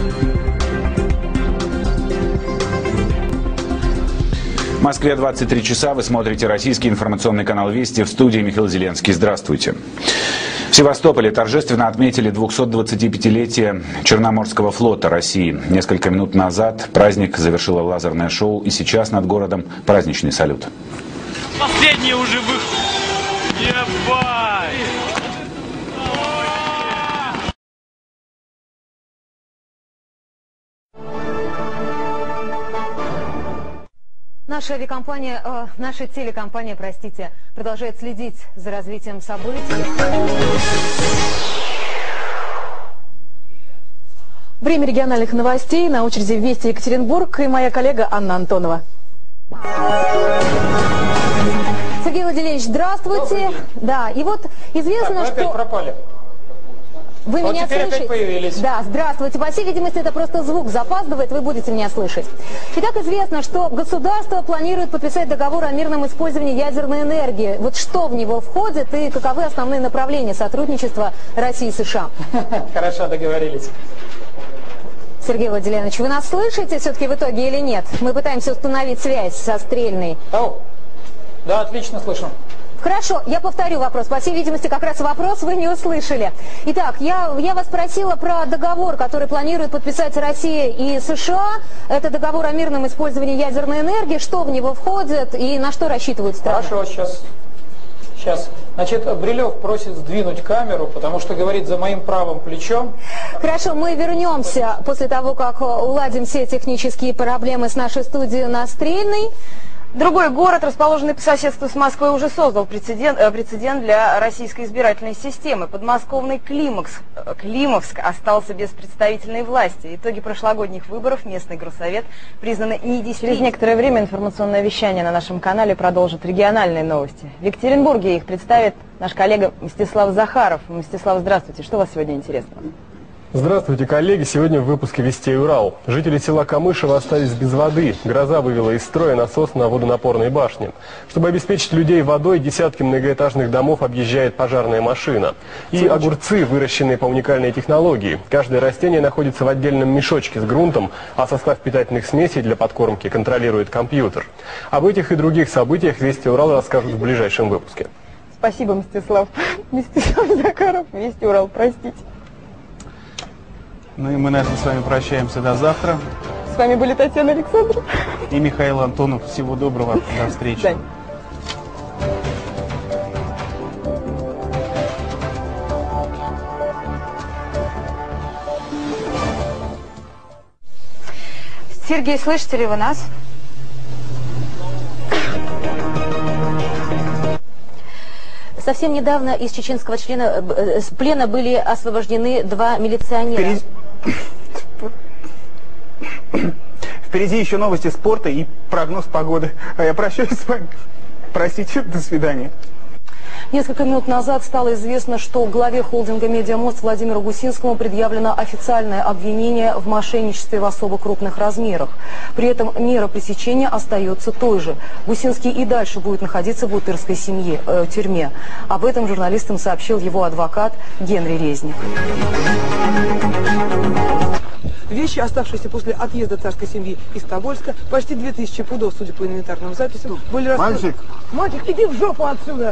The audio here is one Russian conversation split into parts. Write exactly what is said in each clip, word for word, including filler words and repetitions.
В Москве двадцать три часа. Вы смотрите российский информационный канал «Вести». В студии Михаил Зеленский. Здравствуйте. В Севастополе торжественно отметили двухсотдвадцатипятилетие Черноморского флота России. Несколько минут назад праздник завершило лазерное шоу, и сейчас над городом праздничный салют. Последний уже выход. Ебать! Наша авиакомпания, э, наша телекомпания, простите, продолжает следить за развитием событий. Время региональных новостей. На очереди Вести Екатеринбург и моя коллега Анна Антонова. Сергей Владимирович, здравствуйте. Да, и вот известно, так, что... опять пропали. Вы вот меня теперь слышите? Опять появились. Да, здравствуйте. По всей видимости, это просто звук запаздывает, вы будете меня слышать. Итак, известно, что государство планирует подписать договор о мирном использовании ядерной энергии. Вот что в него входит и каковы основные направления сотрудничества России и США? Хорошо, договорились. Сергей Владимирович, вы нас слышите все-таки в итоге или нет? Мы пытаемся установить связь со Стрельной. Ау. Да, отлично слышу. Хорошо, я повторю вопрос. По всей видимости, как раз вопрос вы не услышали. Итак, я, я вас спросила про договор, который планирует подписать Россия и США. Это договор о мирном использовании ядерной энергии. Что в него входит и на что рассчитывают страны? Хорошо, сейчас. Сейчас. Значит, Брилев просит сдвинуть камеру, потому что говорит за моим правым плечом. Хорошо, мы вернемся после того, как уладим все технические проблемы с нашей студией на Стрельной. Другой город, расположенный по соседству с Москвой, уже создал прецедент, прецедент для российской избирательной системы. Подмосковный Климовск, Климовск остался без представительной власти. Итоги прошлогодних выборов местный горсовет признаны недействительными. Через некоторое время информационное вещание на нашем канале продолжит региональные новости. В Екатеринбурге их представит наш коллега Мстислав Захаров. Мстислав, здравствуйте. Что у вас сегодня интересного? Здравствуйте, коллеги! Сегодня в выпуске «Вестей Урал». Жители села Камышево остались без воды. Гроза вывела из строя насос на водонапорной башне. Чтобы обеспечить людей водой, десятки многоэтажных домов объезжает пожарная машина. И огурцы, выращенные по уникальной технологии. Каждое растение находится в отдельном мешочке с грунтом, а состав питательных смесей для подкормки контролирует компьютер. Об этих и других событиях «Вести Урал» расскажут в ближайшем выпуске. Спасибо, Мстислав. Мстислав Захаров, «Вести Урал», простите. Ну и мы на этом с вами прощаемся до завтра. С вами были Татьяна Александрова и Михаил Антонов. Всего доброго. До встречи. Дань. Сергей, слышите ли вы нас? Совсем недавно из чеченского члена, э, плена были освобождены два милиционера. Впереди... Впереди еще новости спорта и прогноз погоды. А я прощаюсь с вами. Простите, до свидания. Несколько минут назад стало известно, что главе холдинга «Медиамост» Владимиру Гусинскому предъявлено официальное обвинение в мошенничестве в особо крупных размерах. При этом мера пресечения остается той же. Гусинский и дальше будет находиться в бутырской семье, э, тюрьме. Об этом журналистам сообщил его адвокат Генри Резник. Вещи, оставшиеся после отъезда царской семьи из Тобольска, почти две тысячи пудов, судя по инвентарным записям, были распроданы. Мальчик! Мальчик, иди в жопу отсюда!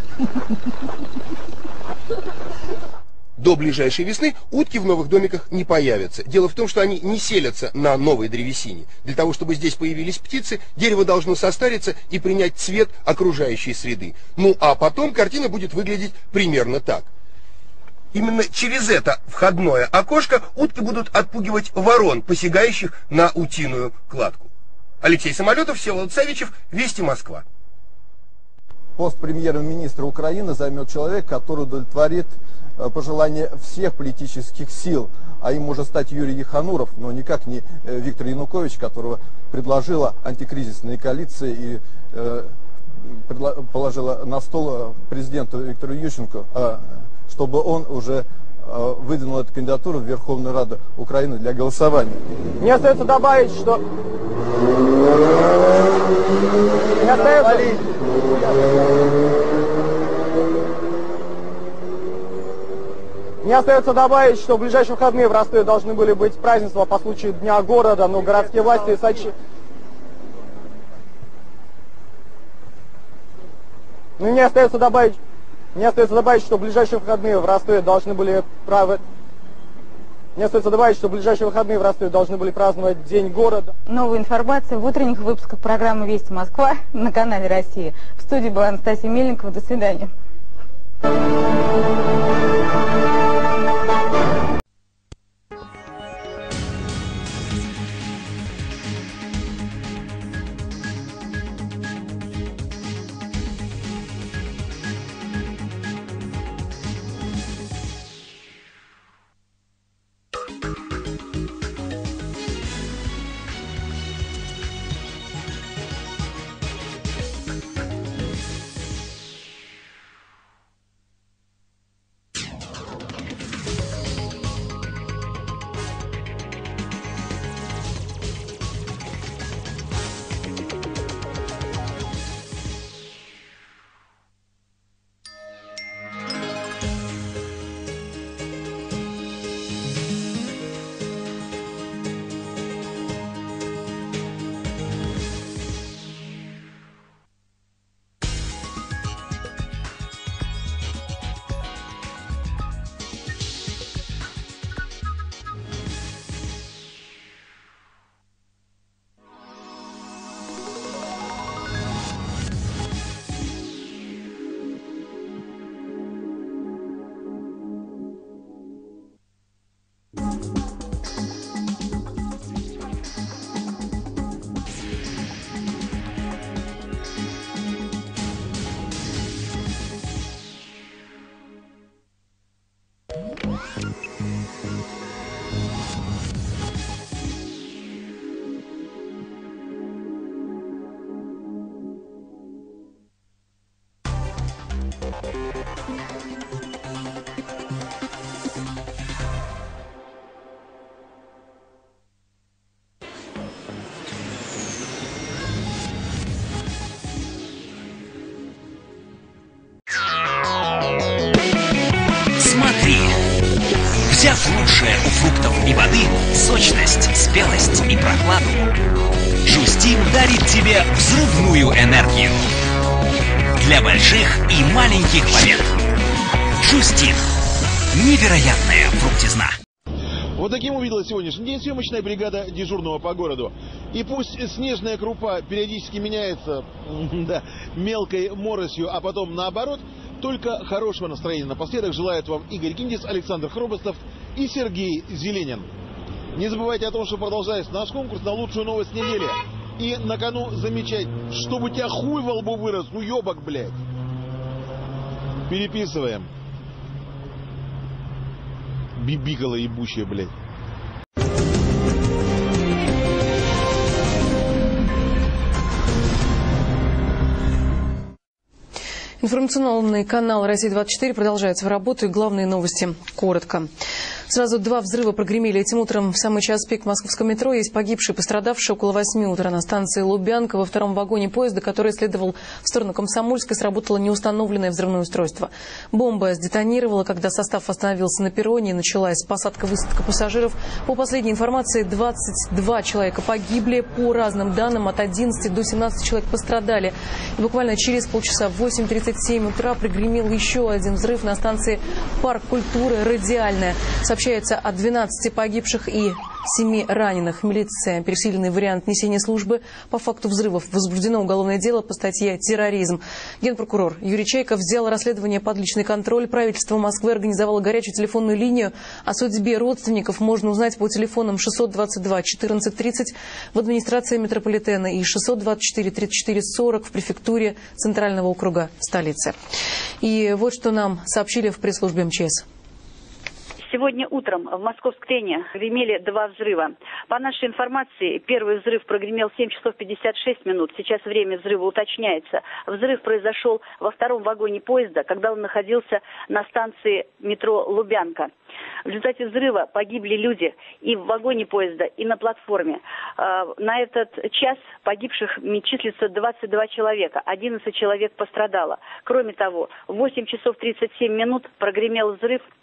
До ближайшей весны утки в новых домиках не появятся. Дело в том, что они не селятся на новой древесине. Для того, чтобы здесь появились птицы, дерево должно состариться и принять цвет окружающей среды. Ну а потом картина будет выглядеть примерно так. Именно через это входное окошко утки будут отпугивать ворон, посягающих на утиную кладку. Алексей Самолетов, Всеволод Савичев, Вести, Москва. Пост премьер-министра Украины займет человек, который удовлетворит пожелания всех политических сил, а им может стать Юрий Ехануров, но никак не Виктор Янукович, которого предложила антикризисная коалиция и э, положила на стол президенту Виктору Ющенко, э, чтобы он уже э, выдвинул эту кандидатуру в Верховную Раду Украины для голосования. Мне остается добавить, что... Мне остается... Мне остается добавить, что в ближайшие выходные в Ростове должны были быть празднества по случаю Дня города, но городские власти сочли... Ну, мне остается добавить, мне остается добавить, что в ближайшие выходные в Ростове должны были право... Мне остается добавить, что в ближайшие выходные в Ростове должны были праздновать День города. Новая информация в утренних выпусках программы «Вести Москва» на канале «Россия». В студии была Анастасия Мельникова. До свидания. Взяв лучшее у фруктов и воды, сочность, спелость и прохладу, Жустин дарит тебе взрывную энергию для больших и маленьких побед. Жустин. Невероятная фруктизна. Вот таким увидела сегодняшний день съемочная бригада дежурного по городу. И пусть снежная крупа периодически меняется да, мелкой моросью, а потом наоборот, только хорошего настроения напоследок желают вам Игорь Киндис, Александр Хробостов и Сергей Зеленин. Не забывайте о том, что продолжается наш конкурс на лучшую новость недели. И на кону замечать, чтобы у тебя хуй во лбу вырос, ну ебок, блядь. Переписываем. Бибикала ебучая, блядь. Информационный канал «Россия двадцать четыре» продолжает свою работу, и главные новости коротко. Сразу два взрыва прогремели этим утром в самый час пик в московском метро. Есть погибшие и пострадавшие около восьми утра на станции Лубянка. Во втором вагоне поезда, который следовал в сторону Комсомольска, сработало неустановленное взрывное устройство. Бомба сдетонировала, когда состав остановился на перроне, и началась посадка-высадка пассажиров. По последней информации, двадцать два человека погибли. По разным данным, от одиннадцати до семнадцати человек пострадали. И буквально через полчаса в восемь тридцать семь утра прогремел еще один взрыв на станции Парк культуры «Радиальная». Сообщается о двенадцати погибших и семи раненых. Милиция, пересиленный вариант несения службы по факту взрывов. Возбуждено уголовное дело по статье «Терроризм». Генпрокурор Юрий Чайков взял расследование под личный контроль. Правительство Москвы организовало горячую телефонную линию. О судьбе родственников можно узнать по телефонам шестьсот двадцать два четырнадцать тридцать в администрации метрополитена и шестьсот двадцать четыре тридцать четыре сорок в префектуре Центрального округа столицы. И вот что нам сообщили в пресс-службе МЧС. Сегодня утром в Москов-Склене гремели два взрыва. По нашей информации, первый взрыв прогремел в семь часов пятьдесят шесть минут. Сейчас время взрыва уточняется. Взрыв произошел во втором вагоне поезда, когда он находился на станции метро Лубянка. В результате взрыва погибли люди и в вагоне поезда, и на платформе. На этот час погибших числится двадцать два человека, одиннадцать человек пострадало. Кроме того, в восемь часов тридцать семь минут прогремел взрыв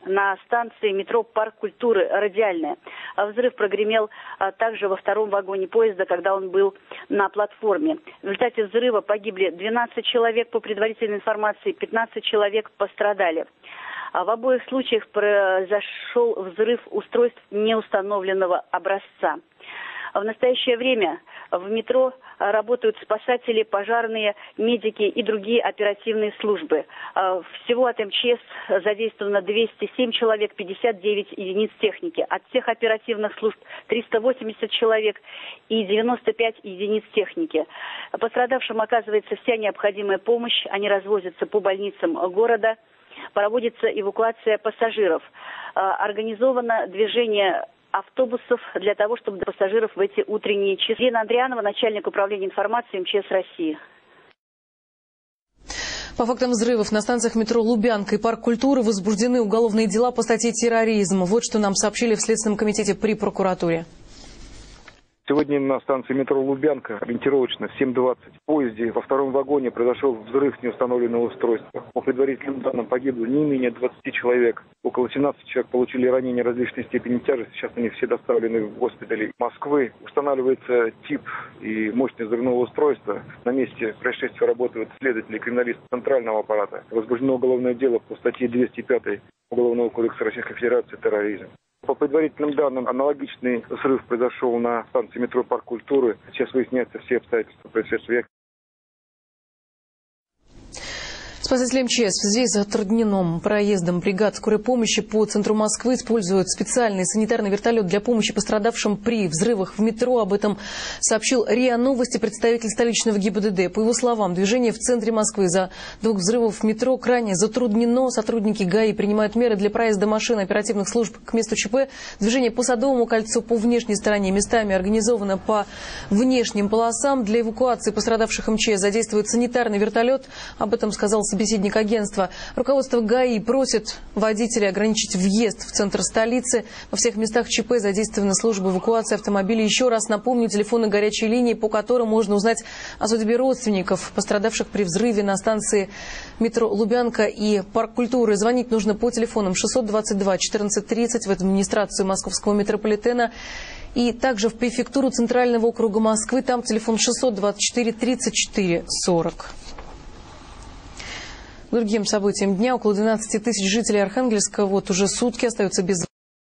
на станции метро «Парк культуры» «Радиальная». Взрыв прогремел также во втором вагоне поезда, когда он был на платформе. В результате взрыва погибли двенадцать человек, по предварительной информации, пятнадцать человек пострадали. В обоих случаях произошел взрыв устройств неустановленного образца. В настоящее время в метро работают спасатели, пожарные, медики и другие оперативные службы. Всего от эм че эс задействовано двести семь человек, пятьдесят девять единиц техники. От всех оперативных служб триста восемьдесят человек и девяносто пять единиц техники. Пострадавшим оказывается вся необходимая помощь. Они развозятся по больницам города. Проводится эвакуация пассажиров. Организовано движение автобусов для того, чтобы до пассажиров в эти утренние часы. Лена Андрианова, начальник управления информации эм че эс России. По фактам взрывов на станциях метро «Лубянка» и «Парк культуры» возбуждены уголовные дела по статье «Терроризм». Вот что нам сообщили в Следственном комитете при прокуратуре. Сегодня на станции метро «Лубянка» ориентировочно в семь двадцать в поезде во втором вагоне произошел взрыв неустановленного устройства. По предварительным данным погибло не менее двадцати человек. Около семнадцати человек получили ранения различной степени тяжести. Сейчас они все доставлены в госпитали Москвы. Устанавливается тип и мощность взрывного устройства. На месте происшествия работают следователи и криминалисты центрального аппарата. Возбуждено уголовное дело по статье двести пять Уголовного кодекса Российской Федерации «Терроризм». По предварительным данным, аналогичный взрыв произошел на станции метро «Парк культуры». Сейчас выясняются все обстоятельства происшествия. Спасатели эм че эс в связи с затрудненным проездом бригад скорой помощи по центру Москвы используют специальный санитарный вертолет для помощи пострадавшим при взрывах в метро. Об этом сообщил РИА Новости представитель столичного ГИБДД. По его словам, движение в центре Москвы из-за двух взрывов в метро крайне затруднено. Сотрудники ГАИ принимают меры для проезда машин оперативных служб к месту ЧП. Движение по Садовому кольцу по внешней стороне местами организовано по внешним полосам. Для эвакуации пострадавших эм че эс задействует санитарный вертолет. Об этом сказал собеседник агентства. Руководство ГАИ просит водителей ограничить въезд в центр столицы. Во всех местах ЧП задействованы службы эвакуации автомобилей. Еще раз напомню, телефоны горячей линии, по которым можно узнать о судьбе родственников, пострадавших при взрыве на станции метро «Лубянка» и «Парк культуры». Звонить нужно по телефонам шестьсот двадцать два четырнадцать тридцать в администрацию московского метрополитена и также в префектуру Центрального округа Москвы. Там телефон шестьсот двадцать четыре тридцать четыре сорок. Другим событием дня около двенадцати тысяч жителей Архангельска вот уже сутки остаются без.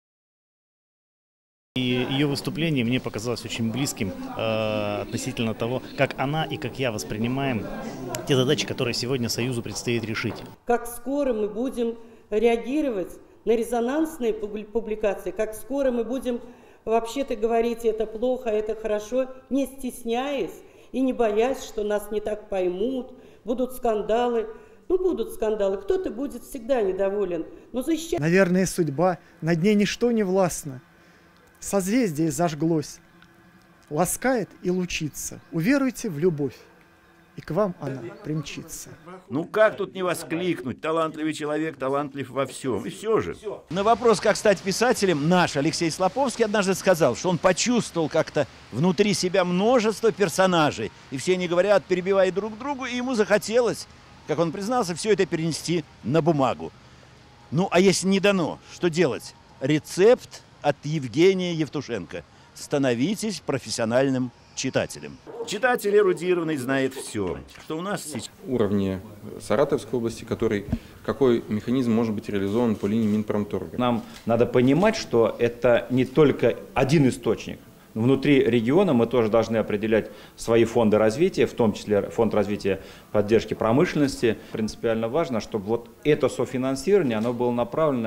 И ее выступление мне показалось очень близким э, относительно того, как она и как я воспринимаем те задачи, которые сегодня Союзу предстоит решить. Как скоро мы будем реагировать на резонансные публикации, как скоро мы будем вообще-то говорить это плохо, это хорошо, не стесняясь и не боясь, что нас не так поймут, будут скандалы. Ну, будут скандалы, кто-то будет всегда недоволен. Но защищать... Наверное, судьба, над ней ничто не властно. Созвездие зажглось, ласкает и лучится. Уверуйте в любовь, и к вам она примчится. Ну как тут не воскликнуть? Талантливый человек, талантлив во всем. И все же. На вопрос, как стать писателем, наш Алексей Слоповский однажды сказал, что он почувствовал как-то внутри себя множество персонажей. И все они говорят, перебивая друг другу, и ему захотелось, как он признался, все это перенести на бумагу. Ну, а если не дано, что делать? Рецепт от Евгения Евтушенко. Становитесь профессиональным читателем. Читатель эрудированный знает все, что у нас сейчас. Уровне Саратовской области, который, какой механизм может быть реализован по линии Минпромторга. Нам надо понимать, что это не только один источник. Внутри региона мы тоже должны определять свои фонды развития, в том числе фонд развития поддержки промышленности. Принципиально важно, чтобы вот это софинансирование, оно было направлено.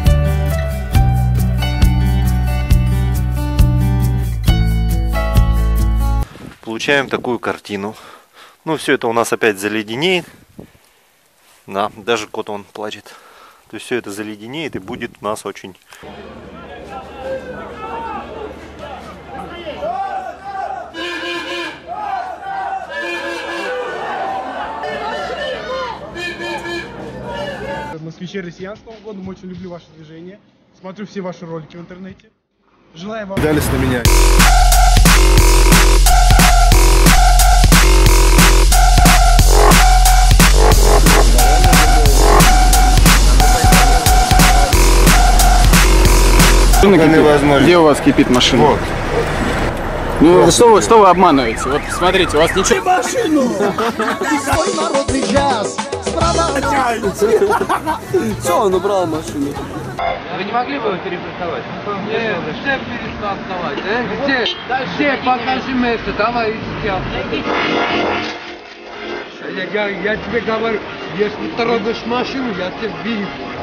Получаем такую картину. Ну, все это у нас опять заледенеет. Да, даже кот он плачет. То есть все это заледенеет и будет у нас очень... Москвичи россиян с Новым годом, очень люблю ваше движение. Смотрю все ваши ролики в интернете. Желаю вам... Дались на меня. Где у вас кипит машина? Вот. Ну, что вы, что вы обманываете? Вот смотрите, у вас ничего... Машину! Свой народный час! Что он убрал машину? Вы не могли бы его перепресовать? Нет, все перепресовать, э? Где? Все, покажи место, давай сейчас. Я, я, я тебе говорю, если трогаешь машину, я тебя бью.